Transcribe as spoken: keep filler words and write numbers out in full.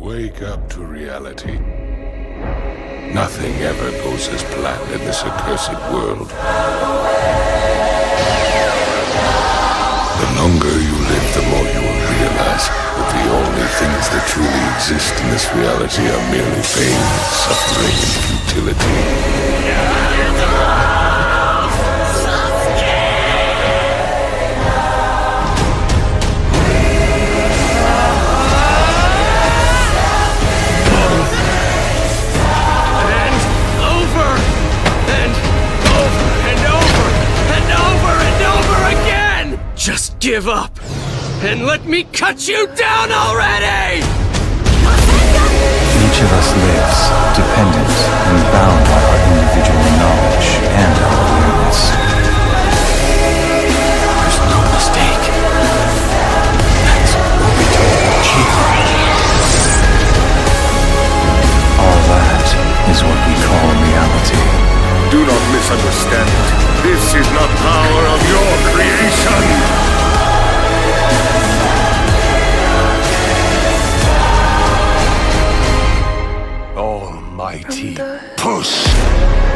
Wake up to reality. Nothing ever goes as planned in this accursed world. The longer you live, the more you will realize that the only things that truly exist in this reality are merely pain, suffering, and futility. Just give up, and let me cut you down already! Each of us lives, dependent and bound by our individual knowledge and our awareness. There's no mistake. That's Naruto Uchiha. All that is what we call reality. Do not misunderstand it. This is not power of your creation! Almighty push!